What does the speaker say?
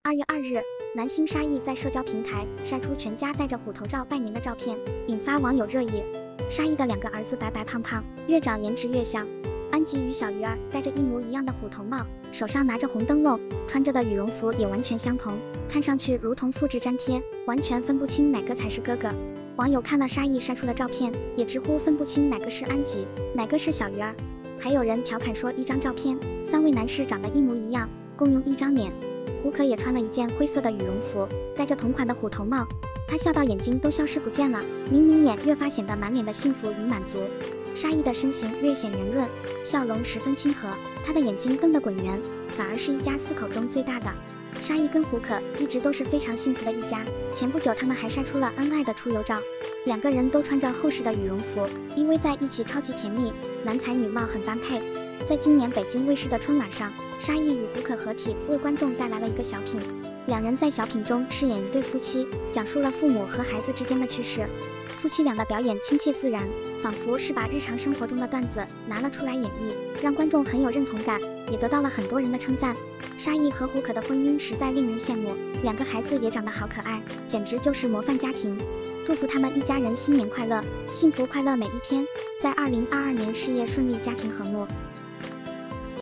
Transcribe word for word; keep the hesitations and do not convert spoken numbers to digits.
二月二日，男星沙溢在社交平台晒出全家戴着虎头罩拜年的照片，引发网友热议。沙溢的两个儿子白白胖胖，越长颜值越像。安吉与小鱼儿戴着一模一样的虎头帽，手上拿着红灯笼，穿着的羽绒服也完全相同，看上去如同复制粘贴，完全分不清哪个才是哥哥。网友看了沙溢晒出的照片，也直呼分不清哪个是安吉，哪个是小鱼儿。还有人调侃说，一张照片，三位男士长得一模一样，共用一张脸。胡可也穿了一件灰色的羽绒服，戴着同款的虎头帽，他笑到眼睛都消失不见了，眯眯眼越发显得满脸的幸福与满足。沙溢的身形略显圆润，笑容十分亲和，他的眼睛瞪得滚圆，反而是一家四口中最大的。沙溢跟胡可一直都是非常幸福的一家，前不久他们还晒出了恩爱的出游照，两个人都穿着厚实的羽绒服，依偎在一起超级甜蜜，男才女貌很般配。在今年北京卫视的春晚上，沙溢与胡可合体为观众带来了一个小品，两人在小品中饰演一对夫妻，讲述了父母和孩子之间的趣事。夫妻俩的表演亲切自然，仿佛是把日常生活中的段子拿了出来演绎，让观众很有认同感，也得到了很多人的称赞。沙溢和胡可的婚姻实在令人羡慕，两个孩子也长得好可爱，简直就是模范家庭。祝福他们一家人新年快乐，幸福快乐每一天，在二零二二年事业顺利，家庭和睦。